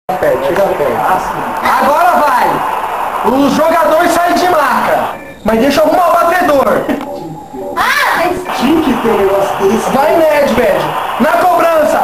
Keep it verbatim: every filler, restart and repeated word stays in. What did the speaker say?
perto, chega perto. Agora vai! Os jogadores saem de marca, mas deixa arrumar o batedor. Ah, mas... Tinha que ter um negócio desse. Vai, Nedved! Na cobrança!